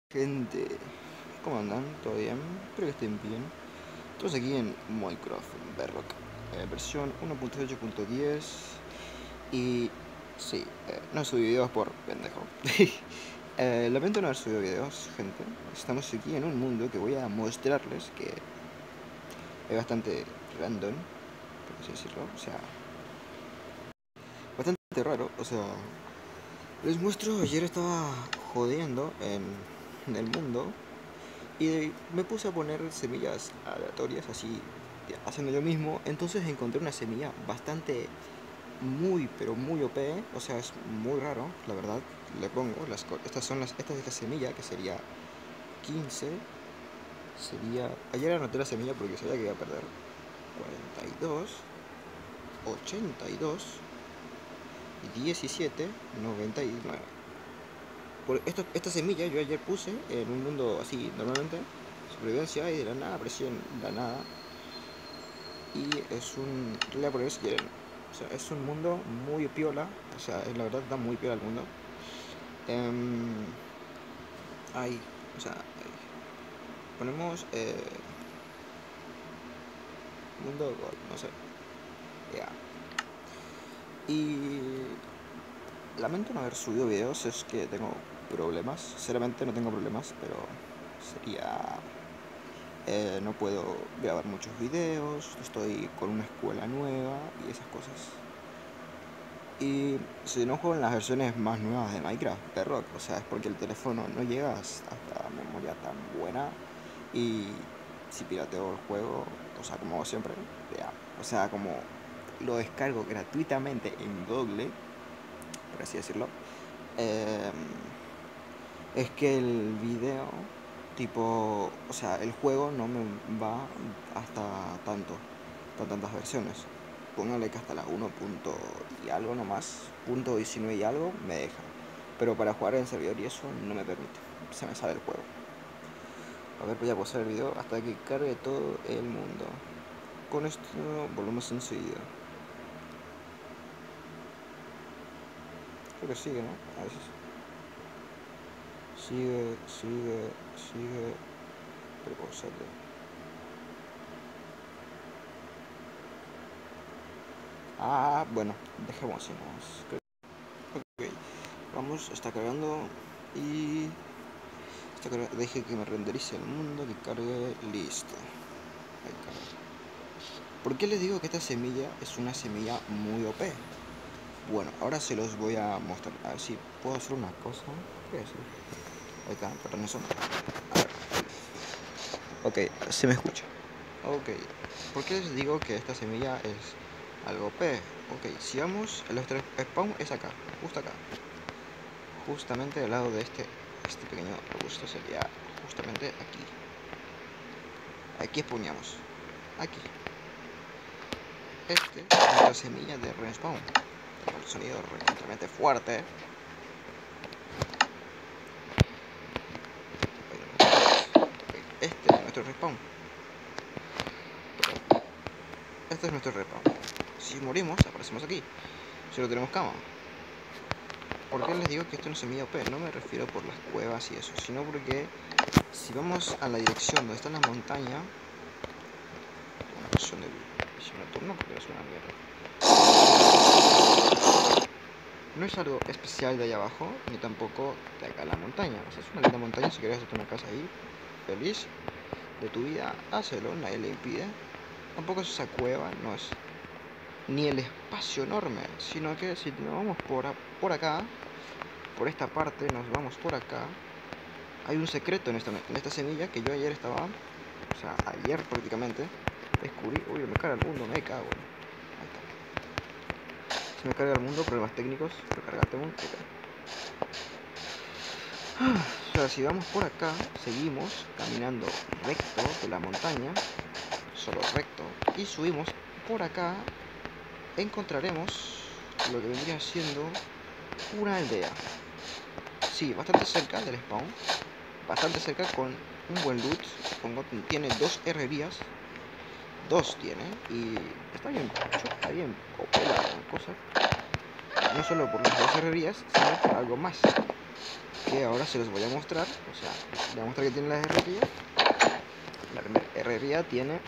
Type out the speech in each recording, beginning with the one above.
Gente, ¿cómo andan? ¿Todo bien? Espero que estén bien. Estamos aquí en Minecraft Bedrock, versión 1.8.10. Y sí, no subí videos por pendejo. Lamento no haber subido videos, gente. Estamos aquí en un mundo que voy a mostrarles, que es bastante random, por así decirlo. O sea, bastante raro. O sea, les muestro, ayer estaba jodiendo en el mundo. Y me puse a poner semillas aleatorias, así, haciendo yo mismo. Entonces encontré una semilla bastante, muy, pero muy OP. O sea, es muy raro, la verdad. Le pongo, esta es la semilla, que sería 15. Sería, ayer anoté la semilla porque sabía que iba a perder. 42, 82, 17, 99. Esta semilla yo ayer puse en un mundo así, normalmente, supervivencia, y de la nada apareció en la nada. Y es un... le voy a poner si quieren. O sea, es un mundo muy piola. O sea, la verdad da muy piola el mundo. Ahí, o sea, ahí. Ponemos mundo God, no sé. Ya. Y lamento no haber subido videos, es que tengo problemas. Sinceramente no tengo problemas, pero sería... no puedo grabar muchos videos, estoy con una escuela nueva y esas cosas. Y si no juego en las versiones más nuevas de Minecraft, Bedrock, o sea, es porque el teléfono no llega hasta memoria tan buena. Y si pirateo el juego, o sea, como siempre, ya, o sea, como lo descargo gratuitamente en Google, por así decirlo, eh, es que el video, tipo, o sea, el juego no me va hasta tantas versiones. Póngale que hasta la 1 punto y algo nomás, punto 19 y algo, me deja. Pero para jugar en servidor y eso no me permite, se me sale el juego. A ver, voy a pausar el video hasta que cargue todo el mundo. Con esto volvemos enseguida. Creo que sigue, ¿no? A veces. Sigue. Pero pausate. Ah, bueno, dejemos. Ok, vamos, está cargando y deje que me renderice el mundo, que cargue, listo. Ahí carga. ¿Por qué les digo que esta semilla es una semilla muy OP? Bueno, ahora se los voy a mostrar. A ver si puedo hacer una cosa. ¿Qué voy a hacer? Ahí está, perdón eso. A ver, ahí. Ok, se me escucha. Ok, ¿por qué les digo que esta semilla es algo OP? Ok, si vamos, el spawn es acá, justo acá. Justamente al lado de este pequeño arbusto sería justamente aquí. Aquí exponíamos. Aquí. Este es nuestra semilla de respawn. Tengo el sonido realmente fuerte. Este es nuestro respawn. Este es nuestro respawn. Si morimos, aparecemos aquí. Si no tenemos cama. ¿Por qué les digo que esto no es semilla OP? No me refiero por las cuevas y eso, sino porque si vamos a la dirección donde está la montaña, una versión de visión nocturna, porque es una mierda. No es algo especial de allá abajo, ni tampoco de acá en la montaña. O sea, es una linda montaña, si querés hacerte una casa ahí, feliz de tu vida, hazlo, nadie le impide. Tampoco es esa cueva, no es ni el espacio enorme, sino que si nos vamos por acá, por esta parte, nos vamos por acá, hay un secreto en esta semilla que yo ayer estaba, o sea, ayer prácticamente, descubrí. Uy, me carga el mundo, me cago. Ahí está. Se me carga el mundo, problemas técnicos, recargate mundo. O sea, si vamos por acá, seguimos caminando recto de la montaña, solo recto, y subimos por acá, encontraremos lo que vendría siendo una aldea. Sí, bastante cerca del spawn, bastante cerca, con un buen loot. Tiene dos herrerías, dos tiene, y está bien, está bien, opera la cosa. No solo por las dos herrerías, sino por algo más. que ahora se los voy a mostrar. O sea, voy a mostrar que tiene la herrería. La herrería tiene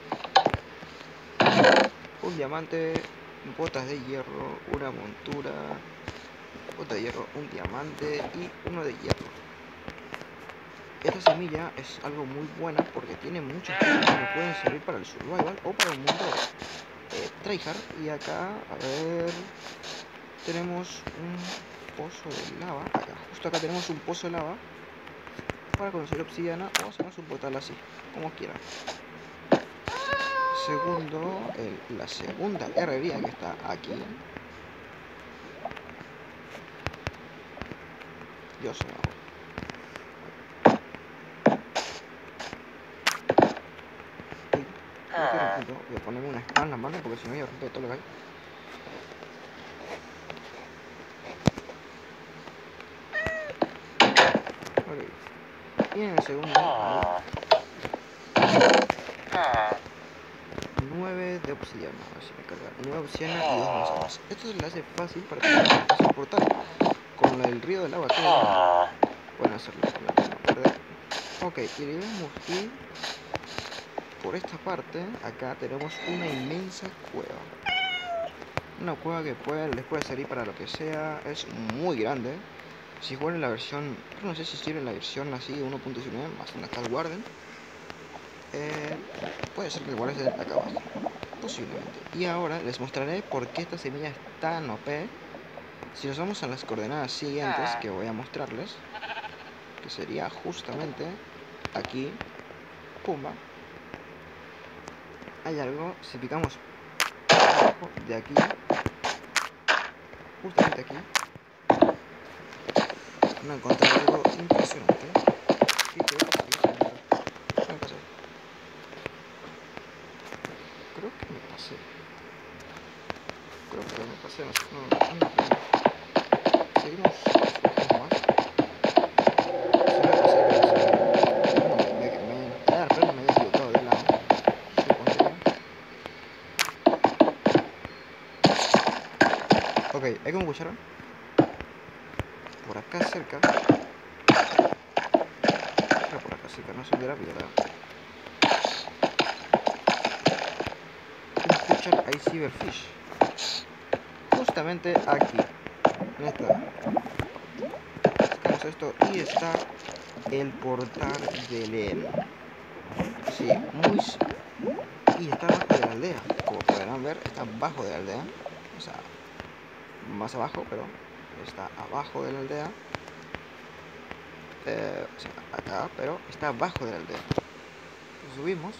un diamante, botas de hierro, una montura, bota de hierro, un diamante y uno de hierro. Esta semilla es algo muy buena porque tiene muchas cosas que nos pueden servir para el survival o para un mundo tryhard. Y acá, a ver, tenemos un pozo de lava. Acá, justo acá tenemos un pozo de lava para conseguir obsidiana o hacemos un portal así, como quieran. Segundo, la segunda herrería que está aquí. Dios mío. Voy a ponerme una espada en la mano porque si no voy a romper todo lo que hay. Ok. Y en el segundo hay 9 de obsidiana. A ver si me carga. 9 obsidiana y 2 manzanas. Esto se le hace fácil para que pase el portal. Con el río del agua que pueden hacerlo para no perder. Ok, y debemos ir por esta parte. Acá tenemos una inmensa cueva. Una cueva que les puede servir para lo que sea. Es muy grande. Si juegan en la versión, no sé si sirve en la versión así 1.19, más donde está el Warden, puede ser que el Warden esté acá abajo, posiblemente. Y ahora les mostraré por qué esta semilla es tan OP. Si nos vamos a las coordenadas siguientes que voy a mostrarles, que sería justamente aquí, pumba, hay algo, si picamos de aquí, justamente aquí, van a encontrar algo impresionante. Y creo que me pasé. Creo que me pasé. Creo que me pasé, no. Seguimos más. Se me pasé, pero me había equivocado de lado. Ok, hay como escucharon. Por acá cerca. Pero por acá cerca, no se hubiera pillado. Escuchan, hay Cyberfish. Justamente aquí. En esta. Sacamos esto y está el portal de Len. Sí, muy. Y está abajo de la aldea. Como podrán ver, está abajo de la aldea. O sea, más abajo, pero está abajo de la aldea. O sea, acá, pero está abajo de la aldea. Subimos.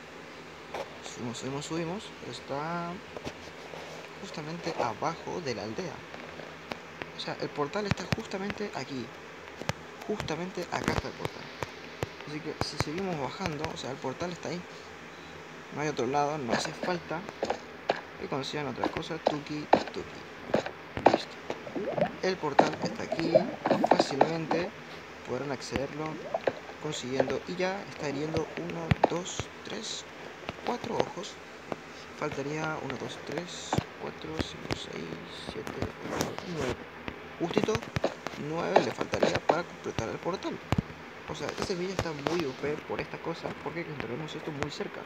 Subimos. Está justamente abajo de la aldea. O sea, el portal está justamente aquí. Justamente acá está el portal. Así que si seguimos bajando, o sea, el portal está ahí. No hay otro lado, no hace falta que consigan otra cosa. Tuki. Listo. El portal está aquí. Fácilmente podrán accederlo consiguiendo. Y ya está hiriendo 1, 2, 3, 4 ojos. Faltaría 1, 2, 3, 4, 5, 6, 7, 8, 9. Justito 9 le faltaría para completar el portal. O sea, esta semilla está muy OP por esta cosa, porque encontraremos esto muy cerca.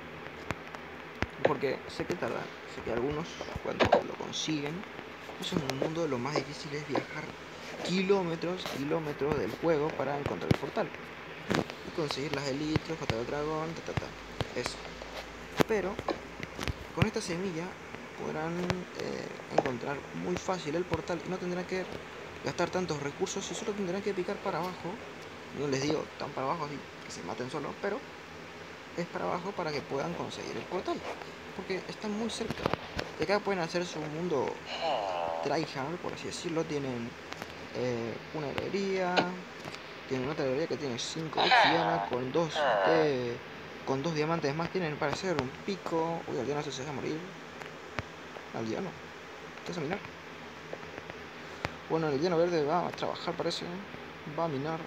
Porque sé que tarda, sé que algunos cuando lo consiguen, es en un mundo lo más difícil es viajar kilómetros del juego para encontrar el portal. Y conseguir las elitros, matar al dragón, eso. Pero con esta semilla podrán encontrar muy fácil el portal y no tendrán que gastar tantos recursos y solo tendrán que picar para abajo. No les digo tan para abajo así que se maten solos, pero es para abajo para que puedan conseguir el portal, porque están muy cerca. Y acá pueden hacer su mundo tryhard, por así decirlo. Tienen una herrería, tienen una herrería que tiene 5 obsidiana con 2 diamantes más. Tienen para hacer un pico. Uy, aldeano se va a morir. Aldeano, ¿te vas a minar? Bueno, el aldeano verde va a trabajar, parece. Va a minar.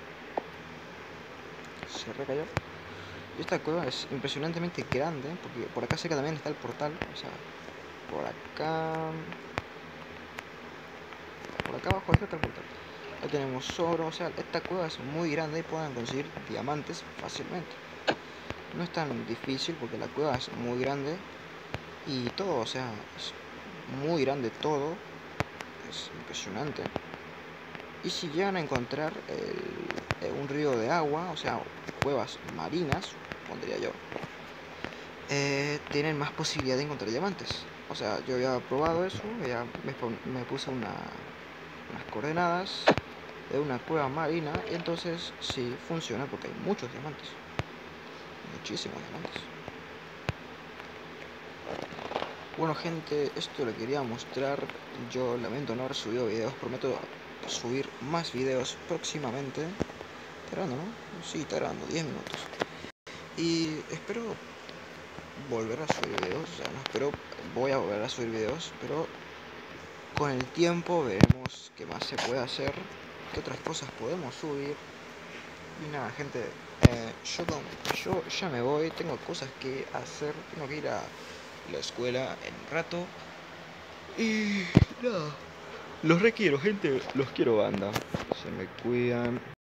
Se recayó. Y esta cueva es impresionantemente grande, porque por acá cerca también está el portal. O sea, por acá abajo está el portal. ya tenemos oro. O sea, esta cueva es muy grande y pueden conseguir diamantes fácilmente. No es tan difícil porque la cueva es muy grande y todo, o sea, es muy grande todo. Es impresionante. Y si llegan a encontrar un río de agua, o sea, cuevas marinas, pondría yo, tienen más posibilidad de encontrar diamantes. O sea, yo había probado eso, ya me puse unas coordenadas de una cueva marina y entonces sí funciona porque hay muchos diamantes, muchísimos diamantes. Bueno gente, esto lo quería mostrar. Yo lamento no haber subido videos, prometo subir más videos próximamente. Está grabando, ¿no? Sí, está grabando, 10 minutos. Y espero volver a subir videos, o sea, no espero, voy a volver a subir videos, pero con el tiempo veremos qué más se puede hacer, qué otras cosas podemos subir. Y nada, gente, yo ya me voy, tengo cosas que hacer, tengo que ir a la escuela en un rato. Y nada, los requiero, gente, los quiero, banda. Se me cuidan.